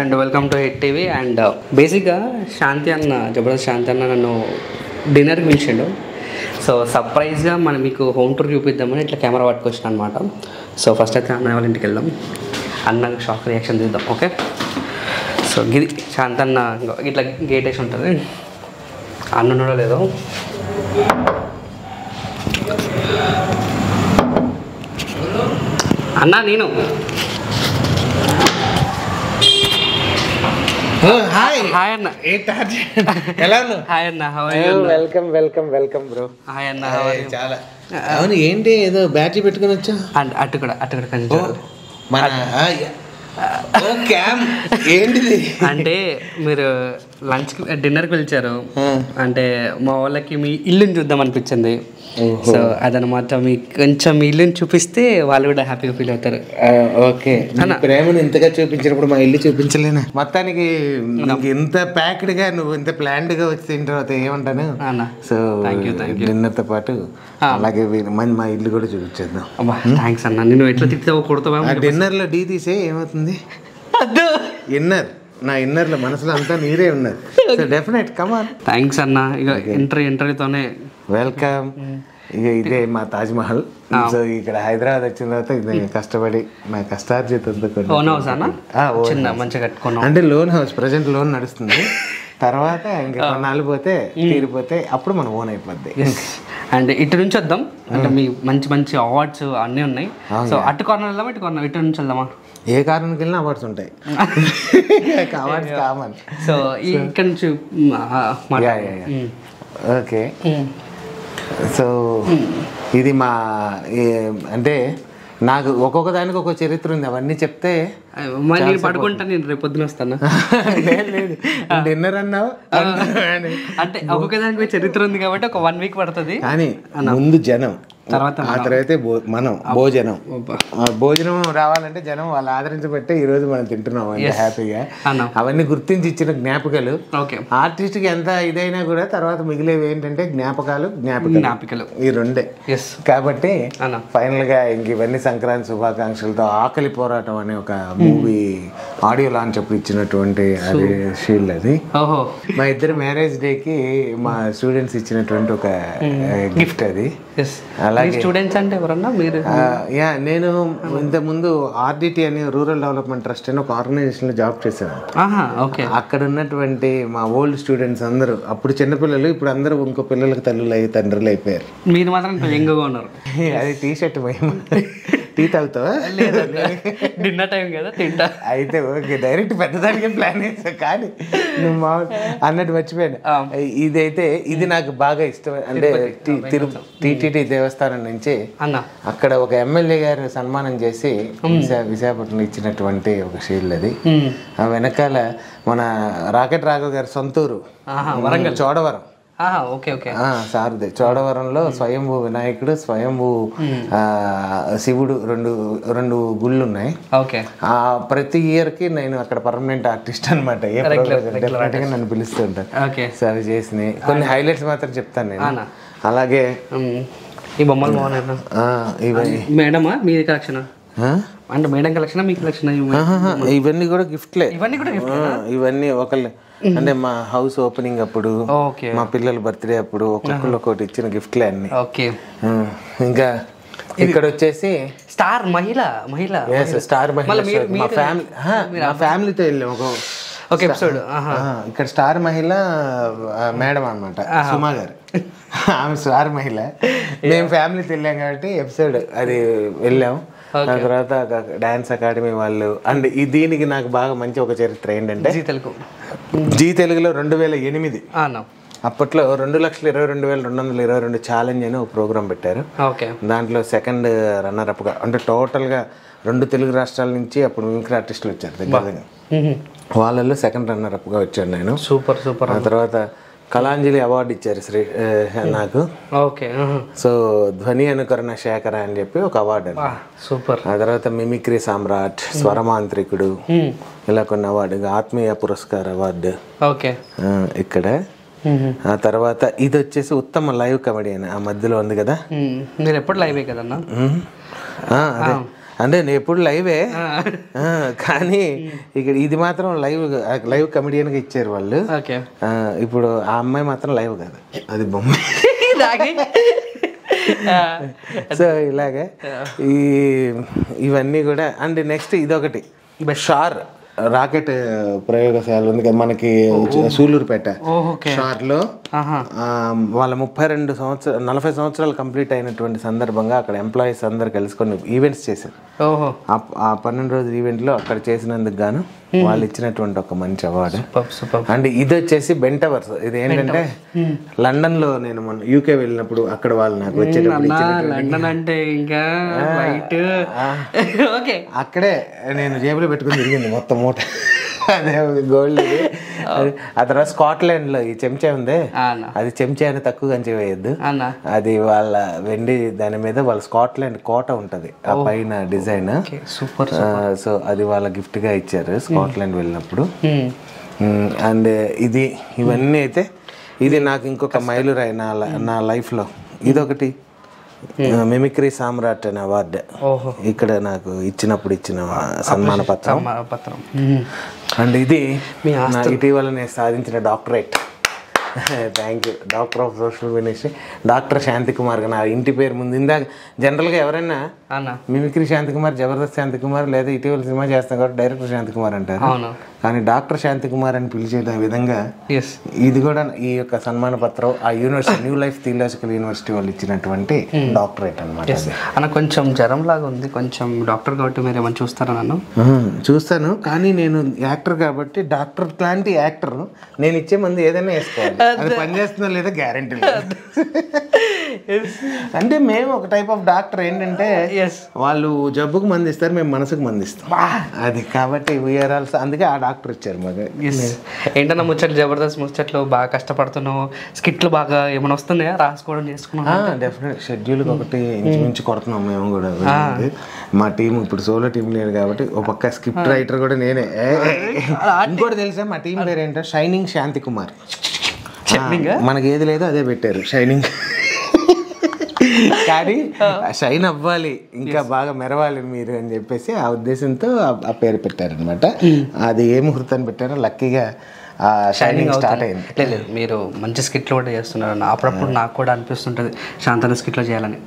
and welcome to Hit TV. And basically, Shanthi Anna, Jabardasth Shanthi Anna nanu dinner ki పిలిచిండు. So సర్ప్రైజ్గా మనం మీకు home tour చూపిద్దామని ఇట్లా కెమెరా పట్టుకొచ్చిన అనమాట. సో ఫస్ట్ అయితే అన్నయ్య వాళ్ళ ఇంటికి వెళ్దాం, అన్నకి షాక్ రియాక్షన్ తీద్దాం. ఓకే, సో గిది శాంతి అన్న ఇట్లా గేట్ వేసి ఉంటుంది. అన్న ఉన్నాడో లేదో. అన్న నేను హాయ్ హాయ్ అన్న. ఎలా ఉన్నావు? హాయ్ అన్న, welcome welcome welcome bro. Hi అన్న. చాలా అవును, ఏంటి ఏదో బ్యాటరీ పెట్టుకుని వచ్చా? అటు కూడా కొంచెం మన క్యామ్ ఏంటిది అంటే మీరు లంచ్కి డిన్నర్కి పిలిచారు అంటే మా వాళ్ళకి మీ ఇల్లుని చూద్దాం అనిపించింది. సో అదనమాట, మీకు కొంచెం మీ ఇల్లుని చూపిస్తే వాళ్ళు కూడా హ్యాపీగా ఫీల్ అవుతారు. ఓకే, ప్రేమను ఇంతగా చూపించినప్పుడు మా ఇల్లు చూపించలేనా? మొత్తానికి ఇంత ప్యాక్డ్గా నువ్వు ఇంత ప్లాన్డ్గా వచ్చిన తర్వాత ఏమంటాను. సో డిన్నర్తో పాటు అలాగే మా ఇల్లు కూడా చూపించేద్దాం. థ్యాంక్స్ అన్న. నేను ఎట్లా తిప్పుతావో కొడతావా? డిన్నర్లో డీ తీసే ఏమవుతుంది? ఇన్నర్, నా ఇన్నర్లో మనసులో అంతా నీరే ఉన్నది. సో డెఫినెట్ కమాన్. థ్యాంక్స్ అన్న. ఇక ఎంట్రీతోనే వెల్కమ్. ఇక ఇదే మా తాజ్ మహల్. సో ఇక్కడ హైదరాబాద్ వచ్చిన తర్వాత ఇది కష్టపడి నా కష్టార్జితంతో చిన్న మంచిగా కట్టుకున్నాం. అంటే లోన్ హౌస్, ప్రజెంట్ లోన్ నడుస్తుంది. తర్వాత ఇంకా కొన్నాళ్ళు పోతే తీరిపోతే అప్పుడు మనం ఓన్ అయిపోద్ది. అండ్ ఇటు నుంచి వద్దాం, అంటే మీ మంచి మంచి అవార్డ్స్ అన్నీ ఉన్నాయి. సో అటు కార్నర్ వెళ్దామా, ఇటు నుంచి వెళ్దామా? ఏ కారణానికి వెళ్ళినా అవార్డ్స్ ఉంటాయి. Awards common. సో ఇక్కడ నుంచి ఓకే. సో ఇది మా అంటే నాకు ఒక్కొక్క దానికి ఒక్కొక్క చరిత్ర ఉంది. అవన్నీ చెప్తే నేను పడుకుంటాను. నేను రేపు పొద్దున వస్తాను. లేదు డిన్నర్ అన్నావు అంటే ఒక్కొక్క దానికి చరిత్ర ఉంది కాబట్టి ఒక 1 వీక్ పడుతుంది. కానీ ముందు జనం, తర్వాత ఆ తర్వాత మనం భోజనం రావాలంటే జనం వాళ్ళు ఆదరించబట్టే ఈ రోజు మనం తింటున్నాం అంటే హ్యాపీగా. అవన్నీ గుర్తించి ఇచ్చిన జ్ఞాపకాలు. ఆర్టిస్ట్ కి ఎంత ఇదైనా కూడా తర్వాత మిగిలేవి ఏంటంటే జ్ఞాపకాలు ఈ రెండే. కాబట్టి ఫైనల్ గా ఇంక ఇవన్నీ సంక్రాంతి శుభాకాంక్షలతో ఆకలి పోరాటం అనే ఒక మూవీ ఆడియో లాంచ్ అప్పుడు ఇచ్చినటువంటి అది షీల్డ్. అది మా ఇద్దరు మ్యారేజ్ డే కి మా స్టూడెంట్స్ ఇచ్చినటువంటి ఒక గిఫ్ట్. అది స్టూడెంట్స్ అంటే ఎవరన్నా మీరు? నేను ఇంతకుముందు ఆర్డిటి అని రూరల్ డెవలప్మెంట్ ట్రస్ట్ అని ఒక ఆర్గనైజేషన్ లో జాబ్ చేశాను. అక్కడ ఉన్నటువంటి మా ఓల్డ్ స్టూడెంట్స్ అందరూ అప్పుడు చిన్నపిల్లలు, ఇప్పుడు అందరూ ఇంకో పిల్లలకు తండ్రులు అయిపోయారు. మీరు మాత్రం యంగ్గా ఉన్నారు. అది టీ షర్ట్ మహిమ. టీ తాగుతావా? డిన్నర్ టైం కదా, తింటా. అయితే ఓకే, డైరెక్ట్ పెద్దదానికి ప్లాన్ చేసా. కానీ నువ్వు అన్నట్టు మర్చిపోయాను. ఇదైతే ఇది నాకు బాగా ఇష్టం. అంటే టీటీడీ దేవస్థానం నుంచి అక్కడ ఒక ఎమ్మెల్యే గారు సన్మానం చేసి విశాఖపట్నం ఇచ్చినటువంటి ఒక షీల్డ్. అది ఆ వెనకాల మన రాకెట్ రాఘవ్ గారి సొంతూరు వరంగల్ చోడవరం. సారథి చోడవరంలో స్వయంభూ వినాయకుడు, స్వయంభూ శివుడు రెండు గుళ్ళు ఉన్నాయి. ప్రతి ఇయర్ కి నేను అక్కడ పర్మనెంట్ ఆర్టిస్ట్ అనమాట. డెఫినెట్ గా నన్ను పిలుస్తుంటారు. సో అవి చేసినాయి కొన్ని హైలైట్స్ మాత్రం చెప్తాను నేను. అలాగే ఈ బొమ్మలు బాగున్నాయి. మేడమా మీ కలెక్షన్? అంటే మేడం కలెక్షన్, మీ కలెక్షన్? ఇవన్నీ కూడా గిఫ్ట్లే. ఇవన్నీ ఒకళ్ళు అంటే మా హౌస్ ఓపెనింగ్ అప్పుడు, మా పిల్లల బర్త్డే అప్పుడు ఒక్కొక్కరు ఒక్కొక్కటి ఇచ్చిన గిఫ్ట్లే అన్ని. ఇంకా ఇక్కడ వచ్చేసి స్టార్ మహిళ స్టార్ మహిళ మా ఫ్యామిలీతో వెళ్ళాం ఒక ఎపిసోడ్. ఇక్కడ స్టార్ మహిళ మేడం అనమాట, సుమా గారు. ఆమె స్టార్ మహిళ. మేము ఫ్యామిలీతో వెళ్ళాం కాబట్టి ఎపిసోడ్ అది వెళ్ళాం. ఆ తర్వాత డాన్స్ అకాడమీ వాళ్ళు. అండ్ దీనికి నాకు బాగా మంచి ఒక చరిత్ర ఏంటంటే జీ తెలుగులో 2008 అప్పట్లో 2,22,222 ఛాలెంజ్ అని ఒక ప్రోగ్రామ్ పెట్టారు. దాంట్లో సెకండ్ రన్నర్ అప్ గా, అంటే టోటల్ గా 2 తెలుగు రాష్ట్రాల నుంచి అప్పుడు మిమిక్రీ ఆర్టిస్టులు వచ్చారు దగ్గర. వాళ్ళల్లో సెకండ్ రన్నర్ అప్ గా వచ్చాను నేను. సూపర్. ఆ తర్వాత కళాంజలి అవార్డు ఇచ్చారు నాకు. సో ధ్వని అనుకరణ శేఖర అని చెప్పి ఒక అవార్డు. సూపర్. ఆ తర్వాత మిమిక్రీ సామ్రాట్, స్వరమాంత్రికుడు, ఇలా కొన్ని అవార్డు. ఆత్మీయ పురస్కార్ అవార్డు ఇక్కడ. ఆ తర్వాత ఇది వచ్చేసి ఉత్తమ లైవ్ కమెడియన్. ఆ మధ్యలో ఉంది కదా. మీరు ఎప్పుడు లైవే కదన్నా? అదే అంటే నేను ఎప్పుడు లైవే, కానీ ఇక్కడ ఇది మాత్రం లైవ్ కమెడియన్గా ఇచ్చారు వాళ్ళు. ఇప్పుడు ఆ అమ్మాయి మాత్రం లైవ్ కాదు, అది బొమ్మ. సో ఇలాగే ఇవన్నీ కూడా. అండ్ నెక్స్ట్ ఇదొకటి షార్ రాకెట్ ప్రయోగశాల ఉంది కదా మనకి సూళ్ళూరుపేట. షార్లో వాళ్ళ 40 సంవత్సరాలు కంప్లీట్ అయినటువంటి సందర్భంగా అక్కడ ఎంప్లాయీస్ అందరు కలిసి కొన్ని ఈవెంట్స్ చేశారు. ఆ 12 రోజుల ఈవెంట్లో అక్కడ చేసినందుకు గాను వాళ్ళు ఇచ్చినటువంటి ఒక మంచి అవార్డు. అండ్ ఇది వచ్చేసి బెంటవర్స్. ఇది ఏంటంటే లండన్ లో నేను మొన్న యూకే వెళ్ళినప్పుడు అక్కడ వాళ్ళు నాకు లండన్ అంటే ఇంకా అక్కడే నేను జేబులో పెట్టుకుని తిరిగింది మొత్తం మూట. అదే గోల్డ్. ఆ తర్వాత స్కాట్లాండ్ లో ఈ చెంచా ఉంది, అది చెంచా అని తక్కువ కంచి వేయద్దు, అది వాళ్ళ వెండి దాని మీద వాళ్ళ స్కాట్లాండ్ కోట ఉంటది ఆ పైన డిజైన్. సో అది వాళ్ళ గిఫ్ట్ గా ఇచ్చారు స్కాట్లాండ్ వెళ్ళినప్పుడు. అండ్ ఇవన్నీ అయితే ఇది నాకు ఇంకొక మైలురాయి నా లైఫ్ లో. ఇదొకటి మిమిక్రీ సామ్రాట్ అనే అవార్డు ఇక్కడ నాకు ఇచ్చిన సన్మాన పత్రం. అండ్ ఇది ఇటీవల నేను సాధించిన doctorate. Thank you. Doctor of social ministry, doctor Shanti Kumar. నా ఇంటి పేరు ముందు ఇందాక జనరల్గా ఎవరైనా మిమిక్రీ శాంతి కుమార్, జబర్దస్త్ శాంతి కుమార్, లేదా ఇటీవల సినిమా చేస్తాం కాబట్టి డైరెక్టర్ శాంతి కుమార్ అంటారు. కానీ డాక్టర్ శాంతి కుమార్ అని పిలిచే విధంగా ఇది కూడా ఈ యొక్క సన్మాన పత్రం ఆ university new life theological university వాళ్ళు ఇచ్చినటువంటి డాక్టరేట్ అనమాట. అన్న కొంచెం జ్వరం లాగా ఉంది, కొంచెం డాక్టర్ కాబట్టి మీరు ఏమైనా చూస్తారా? నన్ను చూస్తాను, కానీ నేను యాక్టర్ కాబట్టి డాక్టర్ లాంటి యాక్టర్ నేను ఇచ్చే మంది ఏదైనా వేసుకోవాలి. అది పనిచేస్తుందో లేదా గ్యారెంటీ లేదు. అంటే మేము ఒక టైప్ ఆఫ్ డాక్టర్ ఏంటంటే వాళ్ళు జబ్బుకు మంది ఇస్తారు, మేము మనసుకు మంది ఇస్తాం. అది కాబట్టి వీఆర్ ఆల్సో, అందుకే ఆ డాక్టర్ ఇచ్చారు మాకు. ఏంటన్నా ముచ్చట్లు, జబర్దస్త్ ముచ్చట్లు బాగా కష్టపడుతున్నావు, స్కిట్లు బాగా ఏమైనా వస్తున్నాయా రాసుకోవడం చేసుకున్నాం? డెఫినెట్ షెడ్యూల్ ఒకటి ఇంచుమించు కొడుతున్నాం మేము కూడా. మా టీం ఇప్పుడు సోలో టీం లేదు కాబట్టి ఒక పక్క స్క్రిప్ట్ రైటర్ కూడా నేనే. ఇంకోటి తెలుసా మా టీం పేరు ఏంటో షైనింగ్ శాంతి కుమార్. మనకి ఏది లేదో అదే పెట్టారు షైనింగ్. కానీ షైన్ అవ్వాలి, ఇంకా బాగా మెరవాలి మీరు అని చెప్పేసి ఆ ఉద్దేశంతో ఆ పేరు పెట్టారనమాట. అది ఏ ముహూర్తాన్ని పెట్టారో లక్కీగా షైనింగ్ స్టార్ట్ అయింది. లేదు మీరు మంచి స్కిట్లు కూడా చేస్తున్నారు. అప్పుడప్పుడు నాకు కూడా అనిపిస్తుంటది శాంతన స్కిట్లో చేయాలని.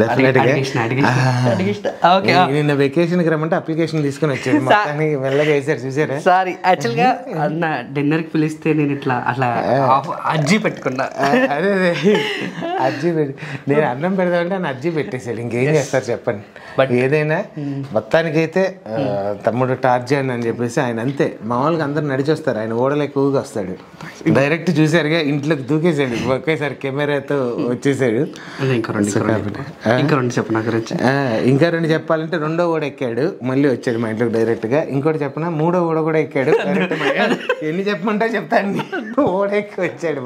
నిన్న వెకేషన్కి రమ్మంటే అప్లికేషన్ తీసుకుని వచ్చాడు, మెల్లగా వేసారు చూసారా. సారీ యాక్చువల్గా అన్న డిన్నర్కి పిలిస్తే నేను ఇట్లా అట్లా అజ్జీ పెట్టుకున్నా. అదే అజ్జీ పెట్టి నేను అన్నం పెడదామంటే ఆయన అజ్జీ పెట్టేశాడు. ఇంకేం చేస్తారు చెప్పండి. బట్ ఏదైనా మొత్తానికైతే తమ్ముడు టార్జన్ అని చెప్పేసి ఆయన అంతే మామూలుగా అందరు నడిచి వస్తారు, ఆయన ఓడలు ఎక్కువగా వస్తాడు. డైరెక్ట్ చూసారుగా ఇంట్లోకి దూకేసాడు, ఒకేసారి కెమెరాతో వచ్చేసాడు. ఇంకా రెండు చెప్పాలంటే 2వ ఓడ ఎక్కాడు, మళ్ళీ వచ్చాడు మా ఇంట్లోకి డైరెక్ట్ గా. ఇంకోటి చెప్పిన 3వ ఓడ కూడా ఎక్కాడు. ఎన్ని చెప్పమంటే చెప్తాను, ఓడ ఎక్కి వచ్చాడు.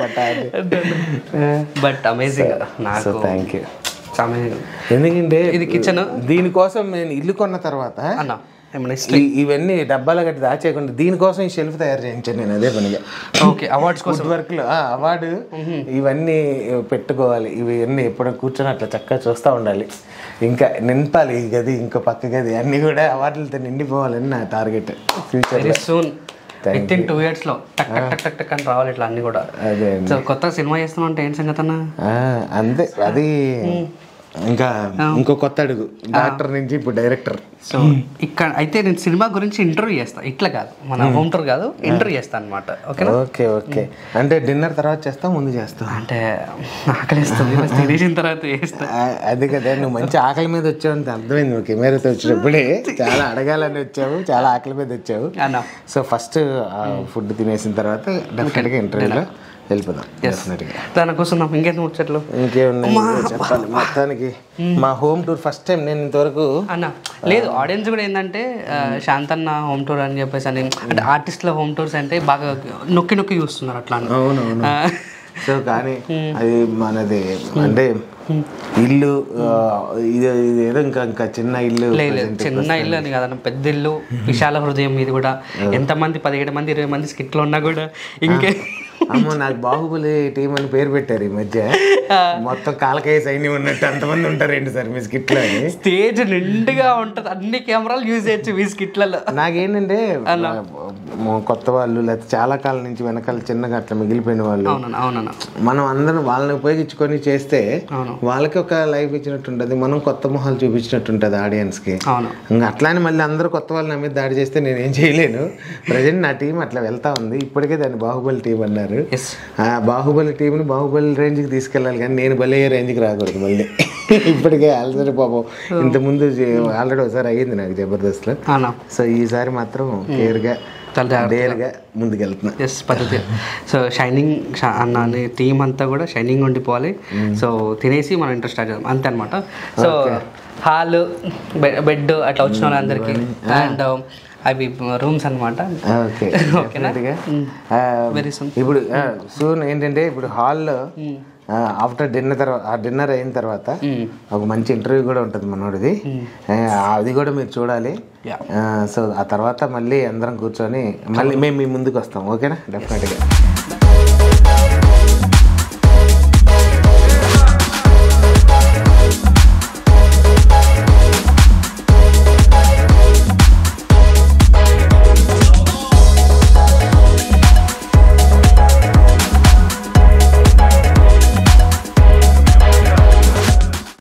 But amazing. Thank you. ఎందుకంటే ఇది కిచెన్, దీనికోసం నేను ఇల్లు కొన్న తర్వాత ఇవన్నీ డబ్బాలు గట్టి దాచేయకుండా దీనికోసం ఈ షెల్ఫ్ తయారు చేయించాను నేను అదే పనిగా. అవార్డ్స్ కోసం వర్క్ లో అవార్డు ఇవన్నీ పెట్టుకోవాలి. ఇవన్నీ ఎప్పుడు కూర్చొని అట్లా చక్కగా చూస్తూ ఉండాలి. ఇంకా నింపాలి ఈ గది, ఇంకో పక్క గది అన్ని కూడా అవార్డులతో నిండిపోవాలని నా target. Future soon within 2 years లో టక్ టక్ టక్ టక్ అని రావాలి ఇట్లా అన్ని కూడా. కొత్త సినిమా చేస్తున్నాం అంటే ఏం సంగతి అన్న? అంతే, అది ఇంకా ఇంకో కొత్త అడుగు, డాక్టర్ నుంచి ఇప్పుడు డైరెక్టర్. సో ఇక్కడ అయితే నేను సినిమా గురించి ఇంటర్వ్యూ చేస్తాను, ఇట్లా కాదు మన హోమ్ టూర్ కాదు, ఇంటర్వ్యూ చేస్తాను అనమాట. Okay okay. అంటే డిన్నర్ తర్వాత చేస్తావు ముందు చేస్తావు? అంటే ఆకలిస్తుంది, తినేసిన తర్వాత చేస్తా. అది కదా, నువ్వు మంచి ఆకలి మీద వచ్చావు అని అర్థమైంది. నువ్వు కెమెరాతో వచ్చినప్పుడే చాలా అడగాలని వచ్చావు, చాలా ఆకలి మీద వచ్చావు. సో ఫస్ట్ ఫుడ్ తినేసిన తర్వాత డెఫినెట్గా ఇంటర్వ్యూలో వెళ్ళిపోదాం. దానికోసం ఇంకేం ముచ్చట్లు ఇంకేమున్నాయి చెప్పాలి. మొత్తానికి మా హోమ్ టూర్ ఫస్ట్ టైం నేను ఇంతవరకు అన్న లేదు. ఆడియన్స్ కూడా ఏంటంటే శాంతన్న హోమ్ టూర్ అని చెప్పేసి అని, అంటే ఆర్టిస్ట్ల హోమ్ టూర్స్ అంటే బాగా నొక్కి నొక్కి చూస్తున్నారు అట్లా. అవునవును. సో కానీ అది మనది అంటే ఇల్లు ఇదేదో ఇంకా చిన్న ఇల్లు. చిన్న ఇల్లు అని కాదన్న, పెద్ద ఇల్లు, విశాల హృదయం. ఇది కూడా ఎంతమంది 17 మంది 20 మంది స్కిట్లో ఉన్నా కూడా ఇంకే అమ్మో నాకు బాహుబలి టీం అని పేరు పెట్టారు ఈ మధ్య. మొత్తం కాలకాయ సైన్యం ఉన్నట్టు అంతమంది ఉంటారండి సార్ మీ స్కిట్లో. స్టేజ్ నిండుగా ఉంటుంది, అన్ని కెమెరాలు యూజ్ చేయొచ్చు మీ స్కిట్లలో. నాకేంటంటే కొత్త వాళ్ళు లేకపోతే చాలా కాలం నుంచి వెనకాల చిన్నగా అట్లా మిగిలిపోయిన వాళ్ళు మనం అందరం వాళ్ళని ఉపయోగించుకొని చేస్తే వాళ్ళకి ఒక లైఫ్ ఇచ్చినట్టు ఉంటుంది, మనం కొత్త మొహాలు చూపించినట్టు ఉంటుంది ఆడియన్స్కి. ఇంకా అట్లానే మళ్ళీ అందరూ కొత్త వాళ్ళు నా మీద దాడి చేస్తే నేనేం చేయలేను. ప్రజెంట్ నా టీం అట్లా వెళ్తా ఉంది. ఇప్పటికే దాన్ని బాహుబలి టీం అన్నారు. ఆ బాహుబలి టీంని బాహుబలి రేంజ్కి తీసుకెళ్ళాలి కానీ నేను బలి రేంజ్కి రాకూడదు మళ్ళీ. ఇప్పటికే ఆల్రెడీ పాపం ఇంతకుముందు ఆల్రెడీ ఒకసారి అయ్యింది నాకు జబర్దస్త్లో. సో ఈసారి మాత్రం కేర్గా డేర్గా ముందుకెళ్తున్నా. పద్ధతి. సో షైనింగ్ అన్న టీం అంతా కూడా షైనింగ్ ఉండిపోవాలి. సో తినేసి మనం ఇంట్రెస్ట్ స్టార్ట్ చేద్దాం అంతే అనమాట. సో హాల్, బెడ్ అట్లా వచ్చిన వాళ్ళందరికీ అండ్ అవి రూమ్స్ అనమాట. ఇప్పుడు సూన్ ఏంటంటే ఇప్పుడు హాల్లో ఆఫ్టర్ డిన్నర్ అయిన తర్వాత ఒక మంచి ఇంటర్వ్యూ కూడా ఉంటుంది మనోడిది, అది కూడా మీరు చూడాలి. సో ఆ తర్వాత మళ్ళీ అందరం కూర్చొని మళ్ళీ మేము మీ ముందుకు వస్తాం. ఓకేనా? డెఫినెట్గా.